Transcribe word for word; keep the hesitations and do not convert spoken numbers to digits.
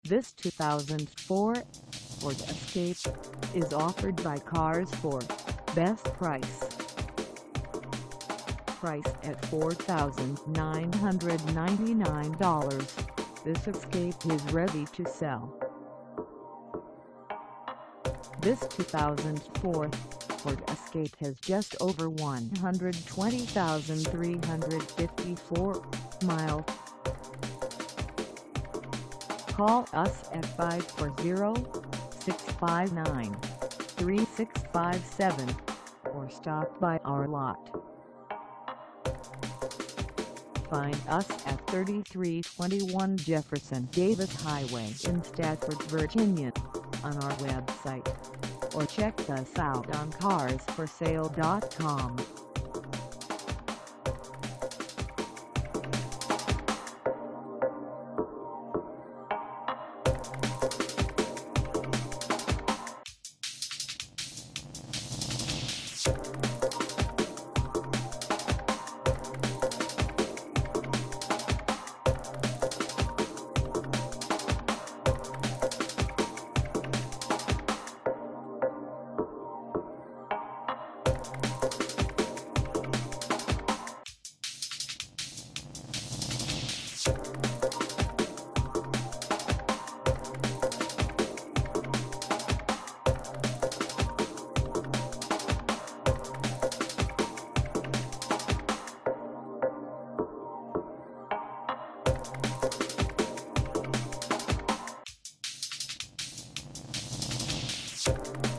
This two thousand four Ford Escape is offered by Cars for Best Price. Priced at four thousand nine hundred ninety-nine dollars, this Escape is ready to sell. This two thousand four Ford Escape has just over one hundred twenty thousand three hundred fifty-four miles. Call us at five four zero, six five nine, three six five seven or stop by our lot. Find us at thirty-three twenty-one Jefferson Davis Highway in Stafford, Virginia, on our website, or check us out on cars for sale dot com. You